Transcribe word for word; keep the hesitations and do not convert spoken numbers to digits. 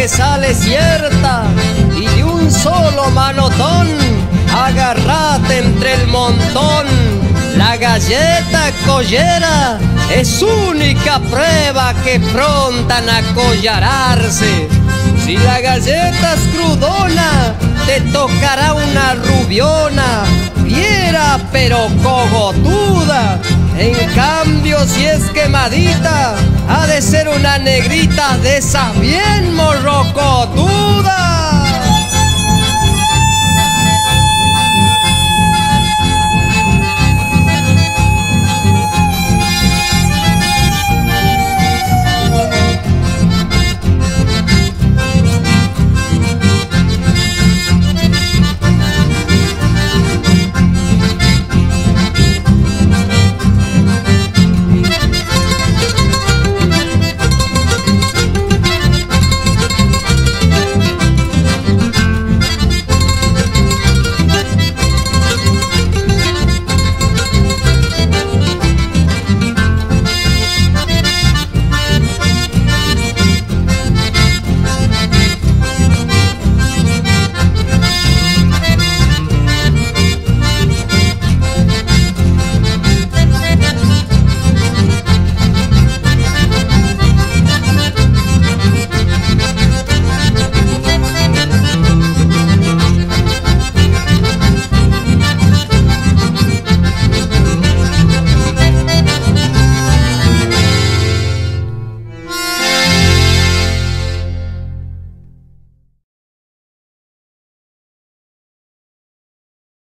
que sale cierta y de un solo manotón agarrate entre el montón. La galleta collera es única prueba que prontan a collararse. Si la galleta es crudona, te tocará una rubiona, fiera pero cogotuda. En cambio, si es quemadita, ha de ser una negrita de esas bien morrocotudas.